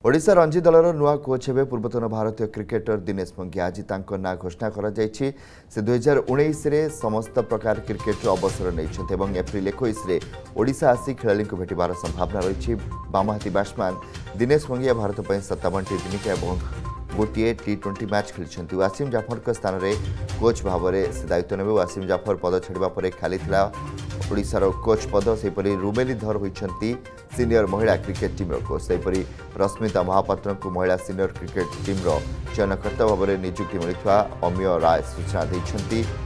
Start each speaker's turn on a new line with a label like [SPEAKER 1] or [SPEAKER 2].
[SPEAKER 1] ओडिशा रणजी दलर नुआ कोच हेबे पूर्वतन भारतीय क्रिकेटर दिनेश मंगिया। आज तांको ना घोषणा करा जायछि। से 2019 रे समस्त प्रकार क्रिकेट अवसर नहीं एप्रिल 21 रे ओडिशा आसी खेलाड़ी को भेटिबार संभावना रही। बामहाती बैट्समैन दिनेश मंगिया भारत पर 57 टी दिनिकिया और गोटे T20 मैच खेली। वासिम जाफर स्थान में कोच भाव में से दायित्व नेबे। वासिम जाफर पद छाड़ा पर खाली ओडिशार कोच पद से रुमेली धर होती सीनियर महिला क्रिकेट टीम कोच। सेपरी रश्मिता महापात्र को महिला सीनियर क्रिकेट टीम चयनकर्ता भाव में नियुक्ति मिलता अमीय राय सूचना देते।